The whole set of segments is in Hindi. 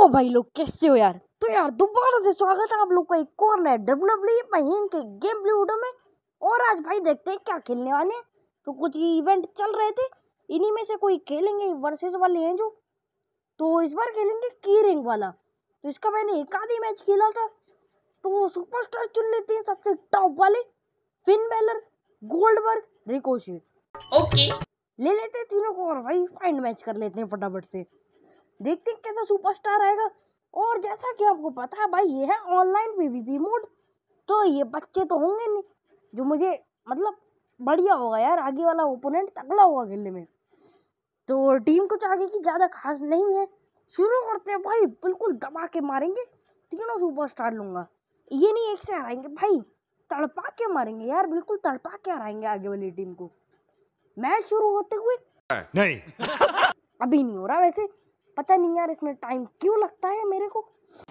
भाई लोग कैसे हो यार। तो यार दोबारा से स्वागत है आप लोग का एक और नए WWE महीने के गेम प्ले वीडियो में। और आज भाई देखते हैं क्या खेलने वाले हैं। तो कुछ इवेंट चल रहे थे, इन्हीं में से कोई खेलेंगे, वर्सेस वाले हैं जो। तो इस बार खेलेंगे की रिंग वाला। तो इसका मैंने एक आधी मैच खेला था। तो सुपरस्टार चुन लेते हैं सबसे टॉप वाले, Finn Balor, Goldberg, Ricochet. Okay ले लेते हैं तीनों को और भाई फाइंड मैच कर लेते हैं फटाफट से। देखते हैं कैसा सुपरस्टार आएगा। और जैसा कि आपको पता है भाई, ये है ऑनलाइन पीवीपी मोड। तो ये बच्चे तो होंगे नहीं जो मुझे मतलब बढ़िया होगा यार, आगे वाला ओपोनेंट तगड़ा होगा खेलने में। तो टीम कुछ आगे की ज्यादा खास नहीं है। शुरू करते हैं भाई, बिल्कुल दबा के मारेंगे। तीनों सुपरस्टार लूंगा, ये नहीं एक से हराएंगे भाई, तड़पा के मारेंगे यार, बिल्कुल तड़पा के हराएंगे आगे वाली टीम को। मैच शुरू होते हुए नहीं अभी नहीं हो रहा वैसे, पता नहीं यार इसमें टाइम क्यों लगता है मेरे को।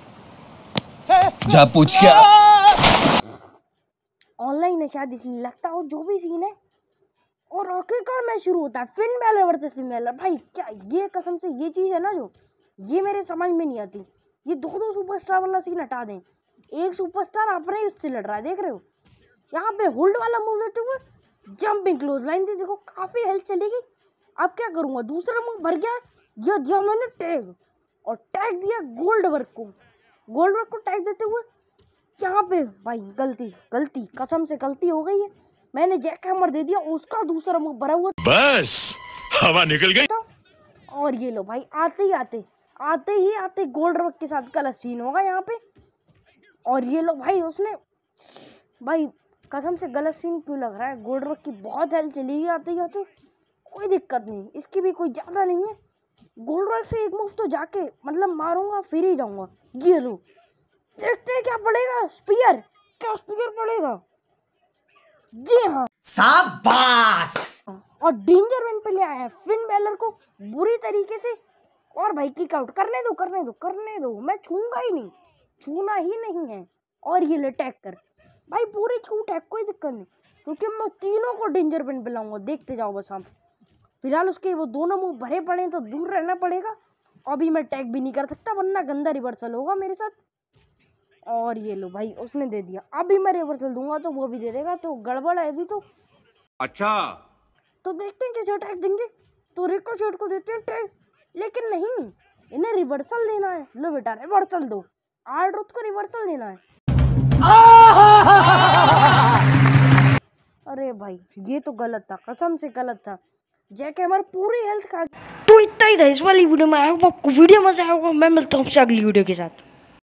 जा पूछ क्या ऑनलाइन है शायद इसलिए लगता हो, जो भी सीन है। और आखिरकार मैच शुरू होता है, Finn Balor versus Finn Balor. भाई क्या ये कसम से ये चीज है ना जो ये मेरे समझ में नहीं आती। ये दो सुपरस्टार वाला सीन हटा दें, एक सुपरस्टार अपने ही उससे लड़ रहा है, देख रहे हो। यहाँ पे होल्ड वाला मूव लेते हुए जंपिंग क्लोज लाइन दे, देखो काफी हेल्थ चलेगी। अब क्या करूंगा, दूसरा मूव भर गया, ये दिया मैंने टैग, और टैग दिया गोल्डबर्ग को। गोल्डबर्ग को टैग देते हुए यहाँ पे भाई गलती कसम से गलती हो गई है। मैंने जैक हैमर दे दिया, उसका दूसरा मूव भरा हुआ, बस हवा निकल गई। और ये लो भाई आते ही गोल्डबर्ग के साथ गलत सीन होगा यहाँ पे। और ये लो भाई, उसने भाई कसम से गलत सीन क्यों लग रहा है। गोल्डबर्ग की बहुत हेल्थ चली आते कोई दिक्कत नहीं, इसकी भी कोई ज्यादा नहीं है। गोल्डबर्ग से एक मूव तो जाके मतलब मारूंगा फिर ही जाऊंगा। ये लो, देखते हैं क्या पड़ेगा। स्पीयर, क्या स्पीयर पड़ेगा? जी हाँ, शाबाश। और डेंजर विन पे ले आया है फिन बैलर को बुरी तरीके से। और भाई किक आउट करने दो, मैं छूंगा ही नहीं, छूना ही नहीं है। और ये ले टैग कर भाई, पूरी छूट है, कोई दिक्कत नहीं, क्योंकि मैं तीनों को डेंजर विन पे लाऊंगा। देखते जाओ बस आप। फिलहाल उसके वो दोनों मुंह भरे पड़े हैं तो दूर रहना पड़ेगा। अभी मैं टैग भी नहीं कर सकता वरना गंदा रिवर्सल होगा मेरे साथ। और ये लो भाई, उसने दे दिया, अभी मैं रिवर्सल दूंगा तो वो भी दे देगा, तो गड़बड़ है अभी तो। अच्छा तो देखते हैं कैसे टैग देंगे। तो रिकोशेट को देते हैं टैग, लेकिन नहीं, इन्हें रिवर्सल देना है। लो बेटा रिवर्सल दो, R-Truth को रिवर्सल देना है। अरे भाई ये तो गलत था, कसम से गलत था। जैक हैमर पूरी हेल्थ खा। तो इतना ही था इस वाली वीडियो में। आपको वीडियो मजा आया होगा, मैं मिलता हूँ आपसे अगली वीडियो के साथ।